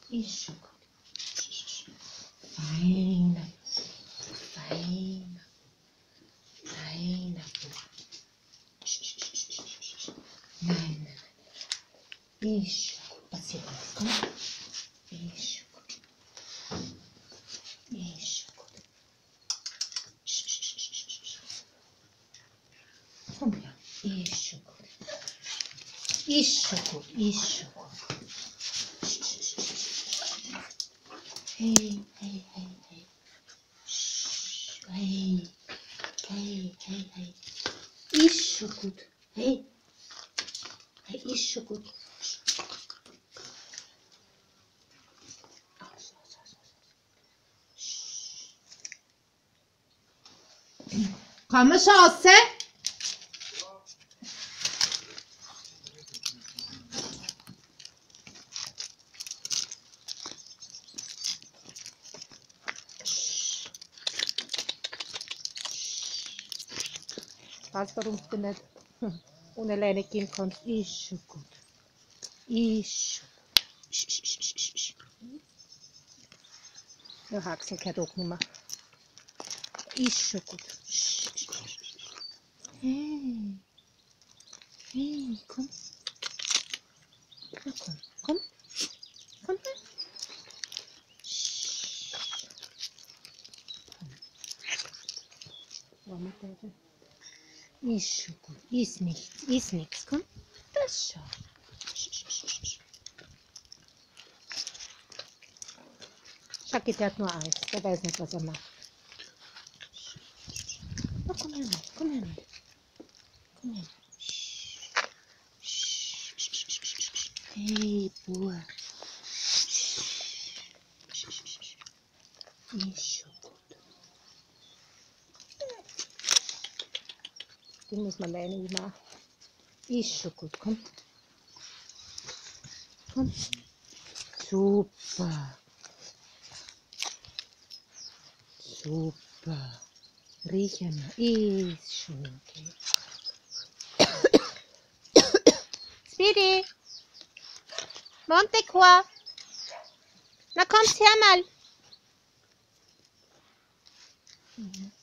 Ist schon gut. Feiner. Feiner. Feiner. Nein, nein, nein. Ist schon gut. Passiert nichts. Komm. Ist schon gut. Ist schon gut. Komm her. Ist schon gut. Ist schon gut. Ist schon gut. Hey, hey, hey, hey. Hey, hey, hey, hey. Ist schon gut. Hey. Hey, ist schon gut. Kann man Chance? Weißt du, warum du nicht ohne alleine gehen kannst? Ist schon gut. Ist schon gut. Ja, Haxel gehört auch nicht mehr. Ist schon gut. Hey. Hey, komm. Na komm, komm. Komm her. Warme Beine. Ist schon gut. Ist nichts. Ist nichts. Komm. Das schau. Schacki, der hat nur Angst. Der weiß nicht, was er macht. Na, komm her. Komm her. Komm her. Hey, Bub. Ist schon gut. Den muss man alleine machen. Ist schon gut. Komm. Komm. Super. Super. Riechen wir. Ist schon okay. Speedy. Montecore. Na kommst her mal.